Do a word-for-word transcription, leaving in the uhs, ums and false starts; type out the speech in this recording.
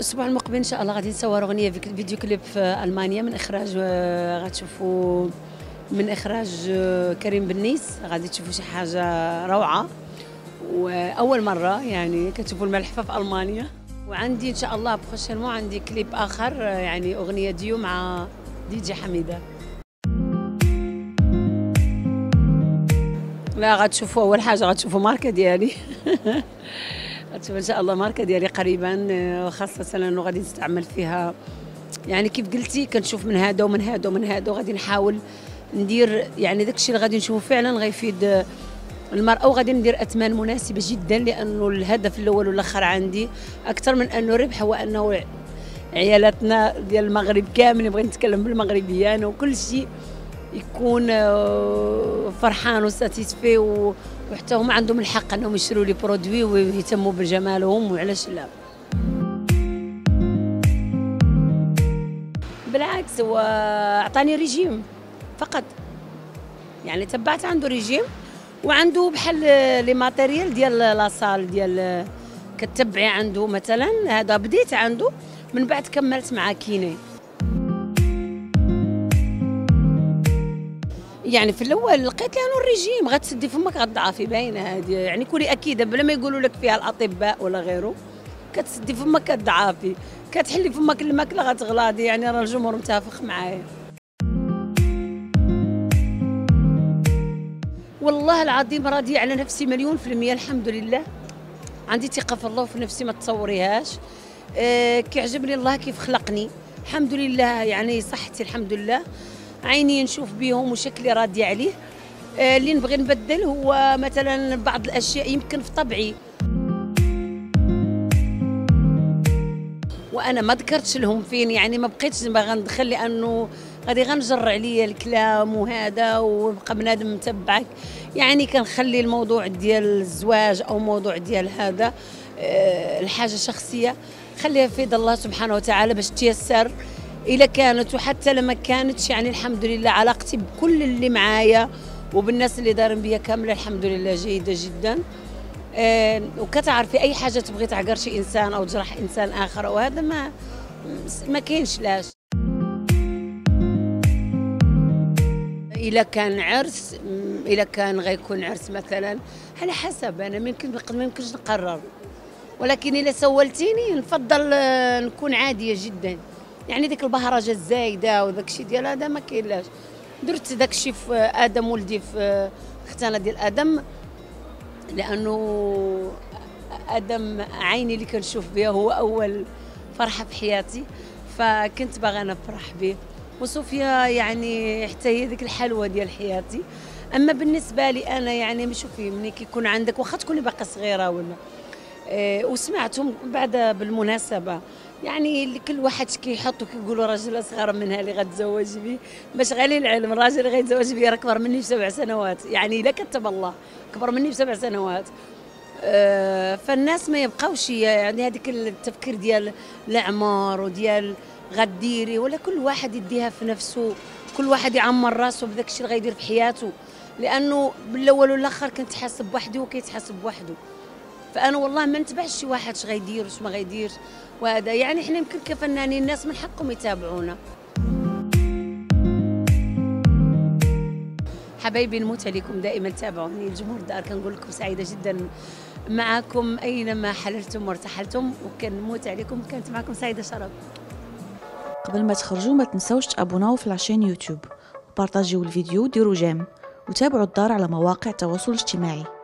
الاسبوع المقبل ان شاء الله غادي نصور اغنيه فيديو كليب في المانيا من اخراج غتشوفوا من اخراج كريم بنيس. غادي تشوفوا شي حاجه روعه واول مره يعني كتشوفوا الملحفه في المانيا. وعندي ان شاء الله بروشينمون عندي كليب اخر يعني اغنيه ديو مع دي جي حميده. لا غتشوفوا اول حاجه غتشوفوا ماركه ديالي غتشوفوا ان شاء الله ماركه ديالي قريبا، وخاصه انه غادي نستعمل فيها يعني كيف قلتي كنشوف من هذا ومن هذا ومن هذا، وغادي نحاول ندير يعني داكشي اللي غادي نشوفه فعلا غيفيد المرأة، وغادي ندير اثمان مناسبه جدا، لانه الهدف الاول والاخر عندي اكثر من انه ربح هو انه عيالاتنا ديال المغرب كامل نبغي نتكلم بالمغربيه انا وكل شيء يكون فرحان وساتيسفي، وحتى هما عندهم الحق انهم يشروا لي برودوي ويهتموا بجمالهم، وعلاش لا. بالعكس هو عطاني ريجيم فقط، يعني تبعت عنده ريجيم وعنده بحال لي ماتيريال ديال لاصال ديال كتبعي عنده مثلا، هذا بديت عنده من بعد كملت مع كيني. يعني في الاول لقيت لانه الريجيم غتسدي فمك غتضعفي باينه هذه، يعني كوني اكيده بلا ما يقولوا لك فيها الاطباء ولا غيره، كتسدي فمك كتضعفي، كتحلي فمك الماكله غتغلاضي، يعني راه الجمهور متفق معايا. والله العظيم راضيه على نفسي مليون في المية، الحمد لله عندي ثقه في الله وفي نفسي ما تصوريهاش. أه كيعجبني الله كيف خلقني الحمد لله، يعني صحتي الحمد لله، عيني نشوف بهم وشكلي راضيه عليه. أه اللي نبغي نبدل هو مثلا بعض الاشياء يمكن في طبعي، وانا ما ذكرتش لهم فين، يعني ما بقيتش باغا ندخل لانه غادي غنجر عليا الكلام وهذا ويبقى بنادم متبعك، يعني كنخلي الموضوع ديال الزواج او موضوع ديال هذا أه الحاجه شخصيه خليها في يد الله سبحانه وتعالى باش تيسر إلا كانت، وحتى لما كانتش يعني الحمد لله علاقتي بكل اللي معايا وبالناس اللي دارين بيا كامله الحمد لله جيده جدا. أه وكتعرفي اي حاجه تبغي تعقر شي انسان او تجرح انسان اخر وهذا ما ما كاينش لاش. الا كان عرس، الا كان غيكون عرس مثلا على حسب، انا ممكن ما يمكنش نقرر، ولكن الا سولتيني نفضل نكون عاديه جدا، يعني ديك البهرجه الزايده وداك الشيء ديال هذا ما كاينلاش. درت داك الشيء في ادم ولدي في اختنا ديال ادم، لانه ادم عيني اللي كنشوف بها هو اول فرحه في حياتي، فكنت باغا نفرح به، وصوفيا يعني حتى هي ديك الحلوه ديال حياتي. اما بالنسبه لي انا يعني شوفي ملي كيكون عندك واخا تكوني باقا صغيره ولا إيه، وسمعتهم بعد بالمناسبه يعني كل واحد كيحط وكيقولوا راجل اصغر منها اللي غتزوج به، باش غير العلم الراجل اللي غيتزوج به راه اكبر مني بسبع سنوات، يعني الا كتب الله كبر مني بسبع سنوات. أه فالناس ما يبقاوش يعني هذيك التفكير ديال العمر وديال غديري، ولا كل واحد يديها في نفسه، كل واحد يعمر راسه بداك الشيء اللي غيدير في حياته، لانه بالاول والاخر كنت حاسب بوحدي وكيتحاسب بوحده. فانا والله ما نتبعش شي واحد اش غيدير واش ما غيديرش، وهذا يعني احنا يمكن كفنانين الناس من حقهم يتابعونا. حبايبي نموت عليكم دائما تابعوني، الجمهور دار كنقول لكم سعيده جدا معكم اينما حللتم وارتحلتم، وكنموت عليكم، كانت معكم سعيده شرف. قبل ما تخرجوا ما تنسوش تابوناو في لاشين يوتيوب وبارطاجيو الفيديو وديروا جيم، وتابعوا الدار على مواقع التواصل الاجتماعي.